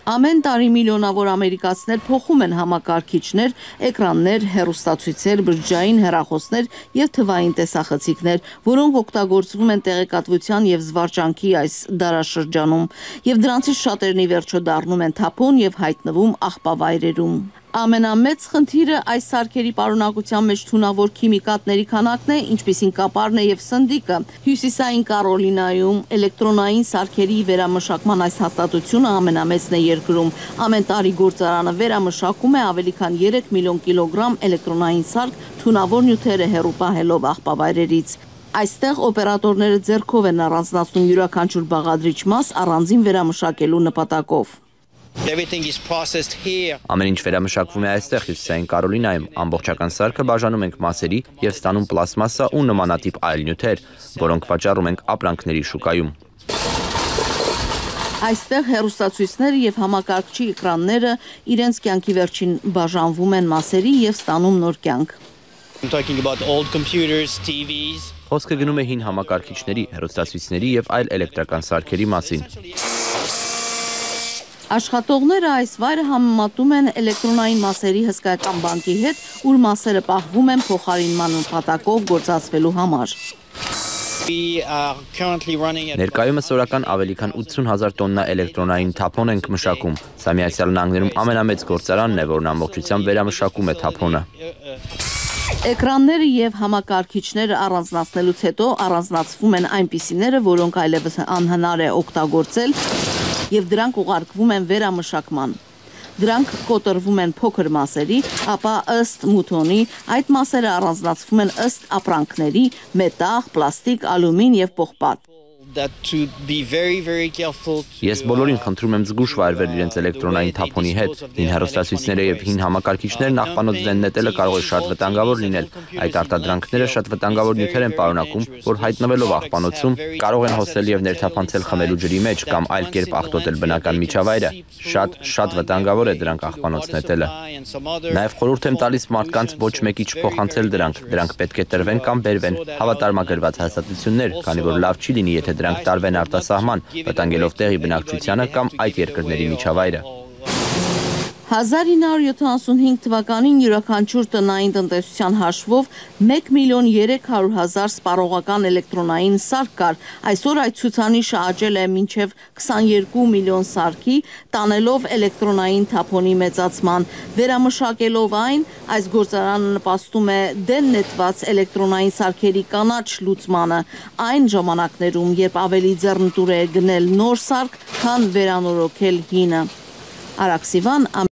Ամեն տարի միլիոնավոր ամերիկացիներ փոխում են համակարգիչներ, էկրաններ, հեռուստացույցեր, բջջային հեռախոսներ և թվային տեսախցիկներ, որոնք օգտագործվում են տեղեկատվության և զվարճանքի այս դարաշրջանում, և դրանցից շատերն ի վերջո դառնում են թափոն և հայտնվում աղբավայրերում։ Ամենամեծ խնդիրը այս սարքերի պարունակության մեջ թունավոր քիմիկատների քանակն է, ինչպիսին կապարն է և սնդիկը։ Հյուսիսային Կարոլինայում էլեկտրոնային սարքերի վերամշակման այս հաստատությունը ամենամեծն է երկրում։ Ամեն տարի գործարանը վերամշակում է ավելի քան 3 միլիոն կիլոգրամ էլեկտրոնային սարք թունավոր նյութերը հեռու պահելով աղբավայրերից։ Այստեղ օպերատորները ձեռքով են առանձնացնում յուրաքանչյուր բաղադրիչ մաս առանձին վերամշակելու նպատակով։ Ամեն ինչ վերամշակվում է այստեղ Հյուսիսային Կարոլինայում, ամբողջական սարքը բաժանում ենք մասերի և ստանում պլաստմասսա ու նմանատիպ այլ նյութեր, որոնք վաճառում ենք ապրանքների շուկայում։ Այստեղ հեռուստացույցները և համակարգչի էկրանները իրենց կյանքի վերջին բաժանվում են մասերի և ստանում նոր կյանք։ Խոսքը գնում է հին համակարգիչների, հեռուստացույցների և այլ էլեկտրական սարքերի մասին։ Աշխատողները այս վայրը համեմատում են էլեկտրոնային մասերի հսկայական բանկի հետ, ուր մասերը պահվում են փոխարինման նպատակով գործածվելու համար։ Ներկայումս օրական ավելի քան 80,000 տոննա էլեկտրոնային թափոն ենք մշակում։ Սա Միացյալ Նահանգներում ամենամեծ գործարանն է, որն ամբողջությամբ վերամշակում է թափոնը։ Էկրանները և համակարգիչները առանձնացնելուց հետո առանձնացվում են այնպիսիները, որոնք այլևս անհնար է օգտագործել, և դրանք ուղարկվում են վերամշակման։ Դրանք կոտրվում են փոքր մասերի, ապա ըստ մութոնի այդ մասերը առանձնացվում են ըստ ապրանքների՝ մետաղ, պլաստիկ, ալյումին և պողպատ։ Ես բոլորին խնդրում եմ զգույշ վարվել իրենց էլեկտրոնային թափոնի հետ։ Հին հեռուստացույցները և հին համակարգիչներն աղբանոց դեն նետելը կարող է շատ վտանգավոր լինել։ Այդ արտադրանքները շատ վտանգավոր նյութեր են պարունակում, որ հայտնվելով աղբանոցում կարող են հոսել և ներթափանցել խմելու ջրի մեջ կամ այլ կերպ աղտոտել բնական միջավայրը։ Շատ վտանգավոր է դրանք աղբանոց նետելը։ Նաև խորհուրդ եմ տալիս մարդկանց ոչ մեկի չփոխանցել դրանք պետք է տրվեն կամ բերվեն հավատարմագրված հաստատություններ, քանի որ լավ չի լինի, եթե դրանք տարվեն արտասահման, վտանգելով տեղի բնակչությանը կամ այդ երկրների միջավայրը։ 1975 թվականին յուրաքանչյուր տնային տնտեսության հաշվով 1.3 միլիոն սպառողական էլեկտրոնային սարք կար։ Այսօր այդ ցուցանիշը աճել է մինչև 22 միլիոն սարքի, տանելով էլեկտրոնային թափոնի մեծացման։ Վերամշակելով այն, այս գործարանը նպաստում է դեն նետված էլեկտրոնային սարքերի կանաչ լուծմանը այն ժամանակներում, երբ ավելի ձեռնտու է գնել նոր սարք, քան վերանորոգել հինը։ Արաքսիվան